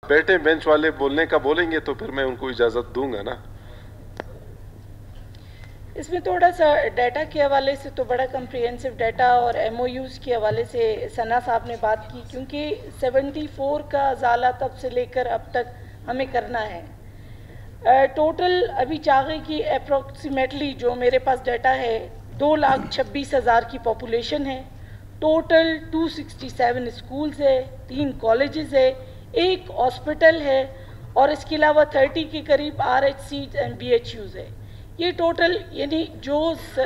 बैठे बेंच वाले बोलने का बोलेंगे तो फिर मैं उनको इजाज़त दूंगा ना। इसमें थोड़ा सा डाटा के हवाले से तो बड़ा कम्प्रिहेंसिव डाटा और एमओयूज़ के हवाले से सना साहब ने बात की, क्योंकि 74 का अजाला तब से लेकर अब तक हमें करना है। टोटल अभी चागे की अप्रॉक्सीमेटली जो मेरे पास डाटा है 2,26,000 की पॉपुलेशन है। टोटल 267 स्कूल्स है, 3 कॉलेजेस है, 1 हॉस्पिटल है और इसके अलावा 30 के करीब RHCs एंड BHUs है। ये टोटल यानी जो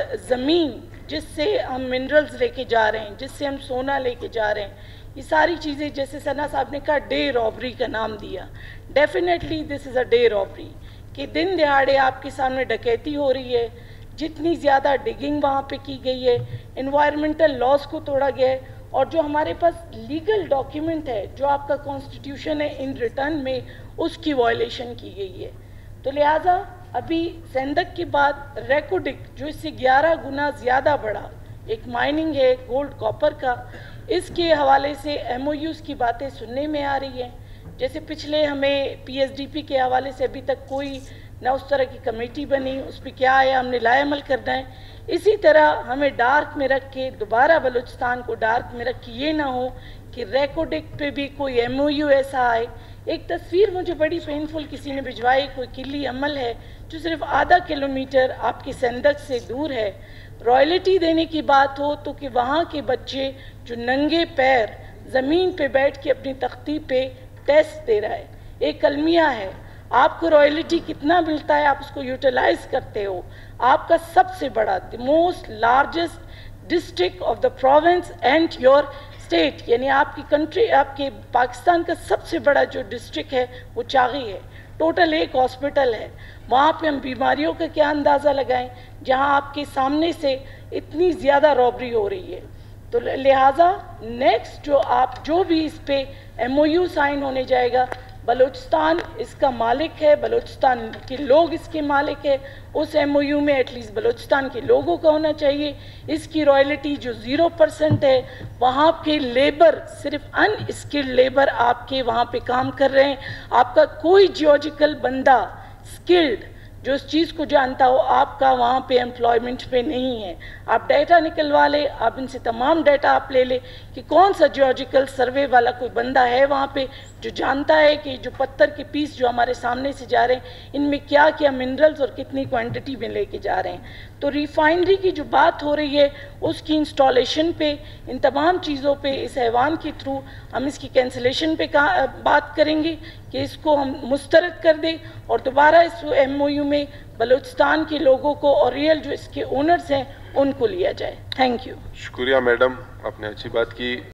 ज़मीन जिससे हम मिनरल्स लेके जा रहे हैं, जिससे हम सोना लेके जा रहे हैं, ये सारी चीज़ें, जैसे सना साहब ने कहा डे रॉबरी का नाम दिया, definitely this is a day robbery कि दिन दिहाड़े आपके सामने डकैती हो रही है। जितनी ज़्यादा डिगिंग वहाँ पे की गई है, इन्वायरमेंटल लॉज को तोड़ा गया है और जो हमारे पास लीगल डॉक्यूमेंट है, जो आपका कॉन्स्टिट्यूशन है, इन रिटर्न में उसकी वायलेशन की गई है। तो लिहाजा अभी सेंधक के बाद रेकोडिक जो इससे 11 गुना ज़्यादा बढ़ा एक माइनिंग है गोल्ड कॉपर का, इसके हवाले से MOUs की बातें सुनने में आ रही हैं। जैसे पिछले हमें PSDP के हवाले से अभी तक कोई ना उस तरह की कमेटी बनी, उस पर क्या आया, हमने लाएमल करना है। इसी तरह हमें डार्क में रख के दोबारा बलूचिस्तान को डार्क में रख के ये ना हो कि रेकोडिक पे भी कोई MOU ऐसा आए। एक तस्वीर मुझे बड़ी पेनफुल किसी ने भिजवाई, कोई किली अमल है जो सिर्फ आधा किलोमीटर आपके सेंधक से दूर है। रॉयल्टी देने की बात हो तो कि वहाँ के बच्चे जो नंगे पैर ज़मीन पे बैठ के अपनी तख्ती पे टेस्ट दे रहा है, एक अलमिया है, आपको रॉयल्टी कितना मिलता है, आप उसको यूटिलाइज करते हो। आपका सबसे बड़ा the most largest district of the province and your state, यानी आपकी कंट्री, आपके पाकिस्तान का सबसे बड़ा जो डिस्ट्रिक्ट है वो चागी है। टोटल 1 हॉस्पिटल है, वहाँ पे हम बीमारियों का क्या अंदाज़ा लगाएं जहाँ आपके सामने से इतनी ज़्यादा रॉबरी हो रही है। तो लिहाजा नेक्स्ट जो भी इस पे MOU साइन होने जाएगा, बलूचिस्तान इसका मालिक है, बलूचिस्तान के लोग इसके मालिक है। उस MOU में एटलीस्ट बलूचिस्तान के लोगों का होना चाहिए। इसकी रॉयल्टी जो 0% है, वहाँ के लेबर सिर्फ अनस्किल्ड लेबर आपके वहाँ पे काम कर रहे हैं। आपका कोई जियोलॉजिकल बंदा स्किल्ड जो इस चीज़ को जानता हो आपका वहाँ पे एम्प्लॉयमेंट पे नहीं है। आप डाटा निकलवा ले, आप इनसे तमाम डाटा आप ले ले कि कौन सा जियोलॉजिकल सर्वे वाला कोई बंदा है वहाँ पे जो जानता है कि जो पत्थर के पीस जो हमारे सामने से जा रहे हैं इनमें क्या क्या मिनरल्स और कितनी क्वांटिटी में लेके जा रहे हैं। तो रिफाइनरी की जो बात हो रही है उसकी इंस्टॉलेशन पे, इन तमाम चीज़ों पे इस ऐवान के थ्रू हम इसकी कैंसिलेशन पे बात करेंगे कि इसको हम मुस्तरद कर दें और दोबारा इस MOU में बलूचिस्तान के लोगों को और रियल जो इसके ओनर्स हैं उनको लिया जाए। Thank you. शुक्रिया मैडम, आपने अच्छी बात की।